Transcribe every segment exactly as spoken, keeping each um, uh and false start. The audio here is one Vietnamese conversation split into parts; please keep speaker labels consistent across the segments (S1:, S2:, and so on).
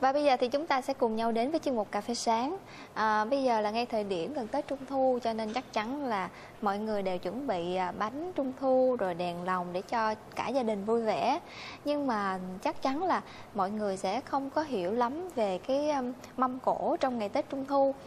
S1: Và bây giờ thì chúng ta sẽ cùng nhau đến với chuyên mục Cà phê sáng. à, Bây giờ là ngay thời điểm gần Tết Trung Thu, cho nên chắc chắn là mọi người đều chuẩn bị bánh Trung Thu rồi đèn lồng để cho cả gia đình vui vẻ. Nhưng mà chắc chắn là mọi người sẽ không có hiểu lắm về cái mâm cỗ trong ngày Tết Trung Thu.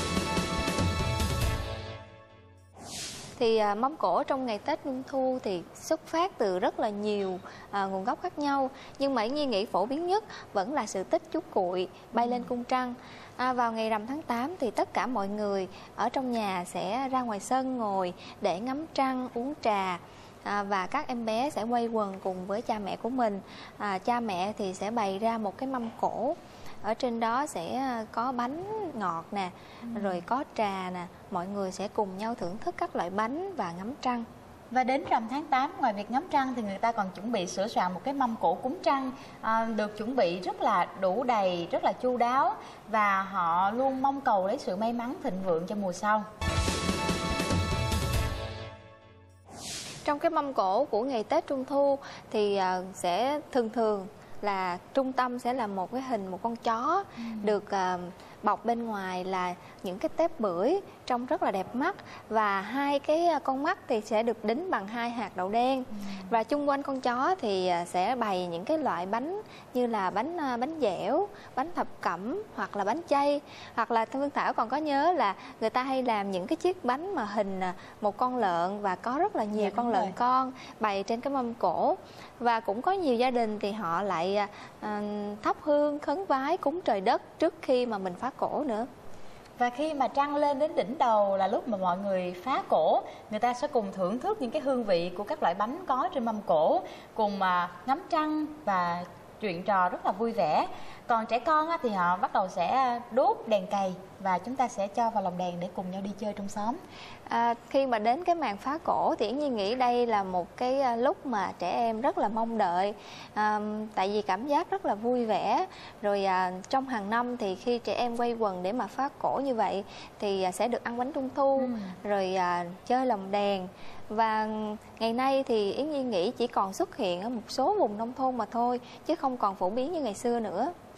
S1: Thì mâm cỗ trong ngày Tết Trung Thu thì xuất phát từ rất là nhiều à, nguồn gốc khác nhau. Nhưng mà Nhi nghĩ phổ biến nhất vẫn là sự tích chú cuội bay lên cung trăng. à, Vào ngày rằm tháng tám thì tất cả mọi người ở trong nhà sẽ ra ngoài sân ngồi để ngắm trăng, uống trà. À, và các em bé sẽ quây quần cùng với cha mẹ của mình. à, Cha mẹ thì sẽ bày ra một cái mâm cỗ. Ở trên đó sẽ có bánh ngọt nè, ừ. rồi có trà nè. Mọi người sẽ cùng nhau thưởng thức các loại bánh và ngắm trăng.
S2: Và đến rằm tháng tám, ngoài việc ngắm trăng thì người ta còn chuẩn bị sửa soạn một cái mâm cỗ cúng trăng, à, được chuẩn bị rất là đủ đầy, rất là chu đáo. Và họ luôn mong cầu lấy sự may mắn thịnh vượng cho mùa sau.
S1: Trong cái mâm cỗ của ngày Tết Trung Thu thì sẽ thường thường là trung tâm sẽ là một cái hình một con chó, ừ. được uh, bọc bên ngoài là những cái tép bưởi trông rất là đẹp mắt, và hai cái con mắt thì sẽ được đính bằng hai hạt đậu đen. ừ. Và chung quanh con chó thì sẽ bày những cái loại bánh như là bánh bánh dẻo, bánh thập cẩm hoặc là bánh chay. Hoặc là Phương Thảo còn có nhớ là người ta hay làm những cái chiếc bánh mà hình một con lợn và có rất là nhiều dạ, con lợn rồi. con bày trên cái mâm cỗ. Và cũng có nhiều gia đình thì họ lại uh, thắp hương khấn vái cúng trời đất trước khi mà mình phá cỗ nữa.
S2: Và khi mà trăng lên đến đỉnh đầu là lúc mà mọi người phá cỗ, người ta sẽ cùng thưởng thức những cái hương vị của các loại bánh có trên mâm cỗ, cùng mà ngắm trăng và chuyện trò rất là vui vẻ. Còn trẻ con thì họ bắt đầu sẽ đốt đèn cầy và chúng ta sẽ cho vào lồng đèn để cùng nhau đi chơi trong xóm.
S1: À, khi mà đến cái màn phá cổ thì Yến Nhi nghĩ đây là một cái lúc mà trẻ em rất là mong đợi, à, tại vì cảm giác rất là vui vẻ. Rồi à, trong hàng năm thì khi trẻ em quây quần để mà phá cổ như vậy thì sẽ được ăn bánh Trung Thu, ừ. rồi à, chơi lồng đèn. Và ngày nay thì Yến Nhi nghĩ chỉ còn xuất hiện ở một số vùng nông thôn mà thôi, chứ không còn phổ biến như ngày xưa nữa.